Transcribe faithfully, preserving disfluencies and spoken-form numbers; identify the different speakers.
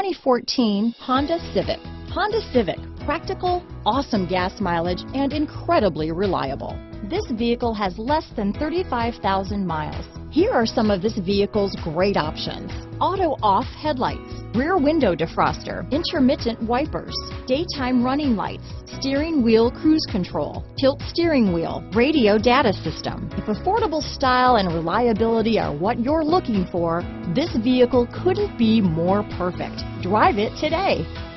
Speaker 1: twenty fourteen Honda Civic. Honda Civic, practical, awesome gas mileage, and incredibly reliable. This vehicle has less than thirty-five thousand miles. Here are some of this vehicle's great options: auto off headlights, rear window defroster, intermittent wipers, daytime running lights, steering wheel cruise control, tilt steering wheel, radio data system. If affordable style and reliability are what you're looking for, this vehicle couldn't be more perfect. Drive it today.